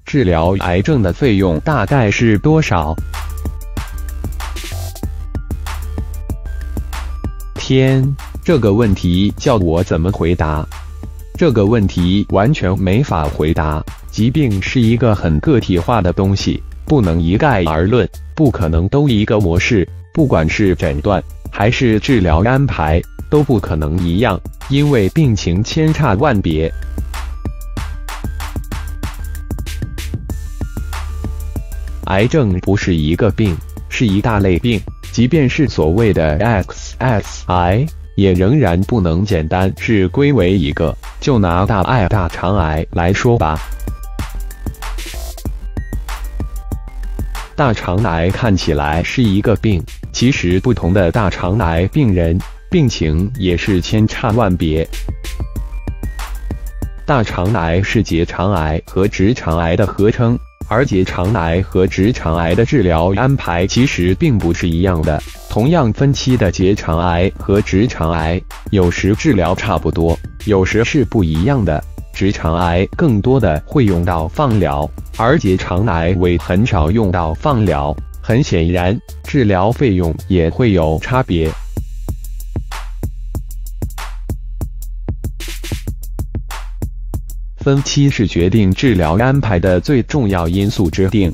治疗癌症的费用大概是多少？天，这个问题叫我怎么回答？这个问题完全没法回答。疾病是一个很个体化的东西，不能一概而论，不可能都一个模式，不管是诊断还是治疗安排，都不可能一样，因为病情千差万别。癌症不是一个病，是一大类病，即便是所谓的 XX 癌，也仍然不能简单是归为一个。就拿大肠癌来说吧，大肠癌看起来是一个病，其实不同的大肠癌病人病情也是千差万别。大肠癌是结肠癌和直肠癌的合称，而结肠癌和直肠癌的治疗安排其实并不是一样的。同样分期的结肠癌和直肠癌，有时治疗差不多，有时是不一样的。直肠癌更多的会用到放疗，而结肠癌为很少用到放疗。很显然，治疗费用也会有差别。分期是决定治疗安排的最重要因素之一。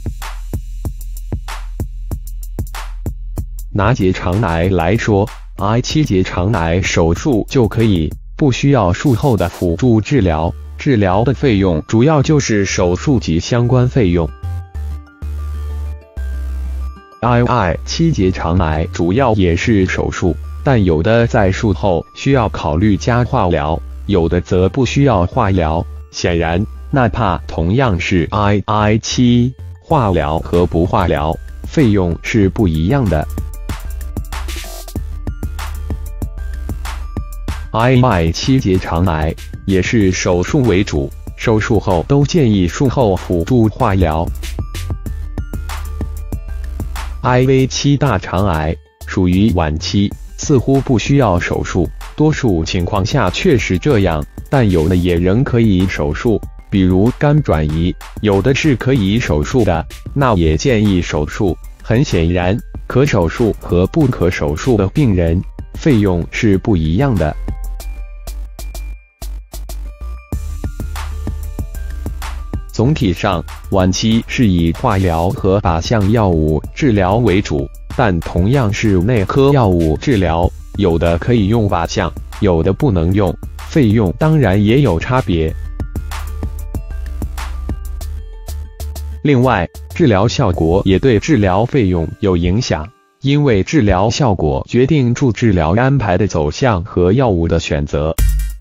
拿结肠癌来说，癌期结肠癌手术就可以，不需要术后的辅助治疗，治疗的费用主要就是手术及相关费用。II 期结肠癌主要也是手术，但有的在术后需要考虑加化疗，有的则不需要化疗。显然，哪怕同样是 II 期，化疗和不化疗费用是不一样的。II 期结肠癌也是手术为主，手术后都建议术后辅助化疗。IV 期大肠癌属于晚期，似乎不需要手术，多数情况下确实这样，但有的也仍可以手术，比如肝转移，有的是可以手术的，那也建议手术。很显然，可手术和不可手术的病人费用是不一样的。总体上，晚期是以化疗和靶向药物治疗为主，但同样是内科药物治疗，有的可以用靶向，有的不能用，费用当然也有差别。另外，治疗效果也对治疗费用有影响，因为治疗效果决定住治疗安排的走向和药物的选择。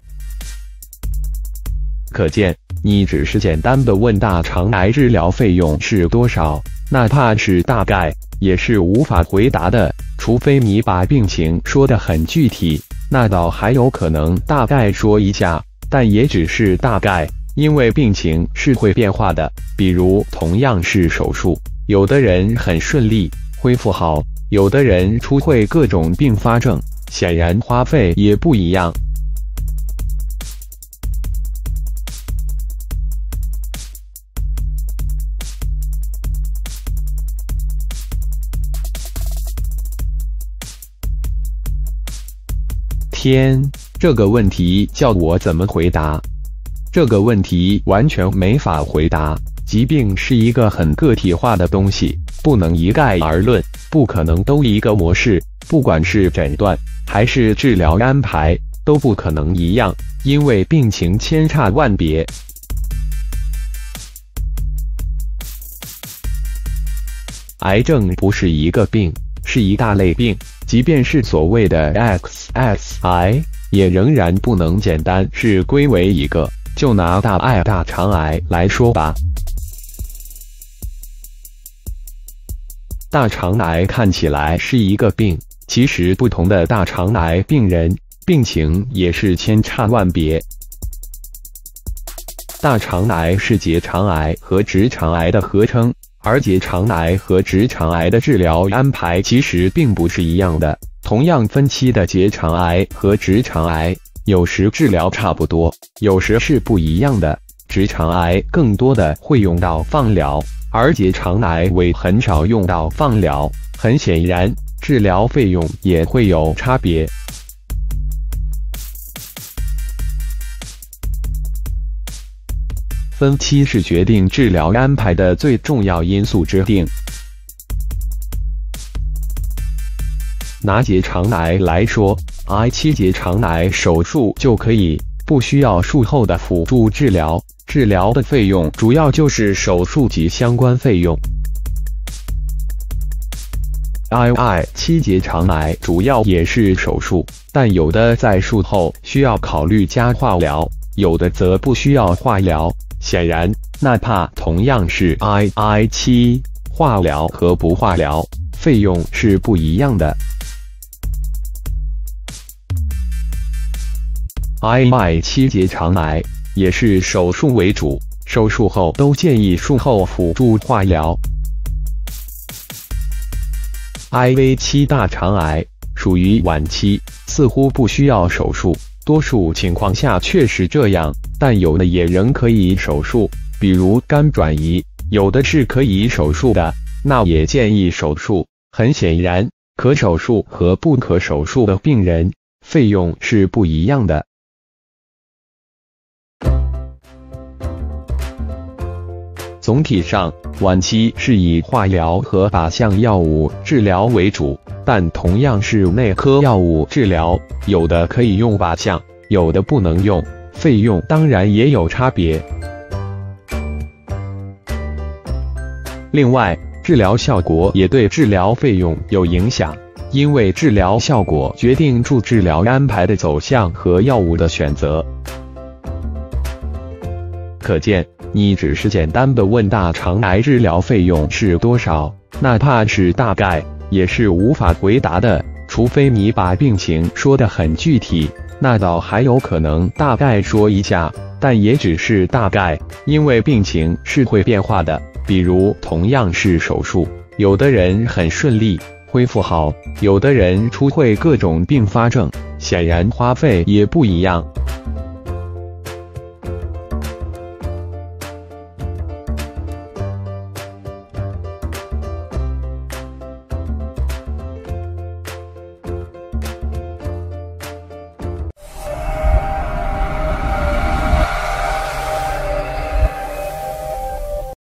可见，你只是简单的问大肠癌治疗费用是多少，哪怕是大概，也是无法回答的，除非你把病情说得很具体，那倒还有可能大概说一下，但也只是大概，因为病情是会变化的。比如同样是手术，有的人很顺利，恢复好，有的人出会各种并发症，显然花费也不一样。天，这个问题叫我怎么回答？这个问题完全没法回答。疾病是一个很个体化的东西，不能一概而论，不可能都一个模式，不管是诊断还是治疗安排，都不可能一样，因为病情千差万别。癌症不是一个病，是一大类病，即便是所谓的 XX 癌，也仍然不能简单是归为一个。就拿大肠癌来说吧，大肠癌看起来是一个病，其实不同的大肠癌病人病情也是千差万别。大肠癌是结肠癌和直肠癌的合称，而结肠癌和直肠癌的治疗安排其实并不是一样的。同样分期的结肠癌和直肠癌，有时治疗差不多，有时是不一样的。 直肠癌更多的会用到放疗，而结肠癌为很少用到放疗。很显然，治疗费用也会有差别。分期是决定治疗安排的最重要因素之一。拿结肠癌来说，癌期结肠癌手术就可以，不需要术后的辅助治疗。治疗的费用主要就是手术及相关费用。癌期结肠癌主要也是手术，但有的在术后需要考虑加化疗，有的则不需要化疗。显然，哪怕同样是癌期，化疗和不化疗费用是不一样的。癌期结肠癌也是手术为主，手术后都建议术后辅助化疗。IV 期大肠癌属于晚期，似乎不需要手术，多数情况下确实这样，但有的也仍可以手术，比如肝转移，有的是可以手术的，那也建议手术。很显然，可手术和不可手术的病人费用是不一样的。总体上，晚期是以化疗和靶向药物治疗为主，但同样是内科药物治疗，有的可以用靶向，有的不能用，费用当然也有差别。另外，治疗效果也对治疗费用有影响，因为治疗效果决定住治疗安排的走向和药物的选择。可见，你只是简单的问大肠癌治疗费用是多少，哪怕是大概，也是无法回答的，除非你把病情说得很具体，那倒还有可能大概说一下，但也只是大概，因为病情是会变化的。比如同样是手术，有的人很顺利，恢复好，有的人出会各种并发症，显然花费也不一样。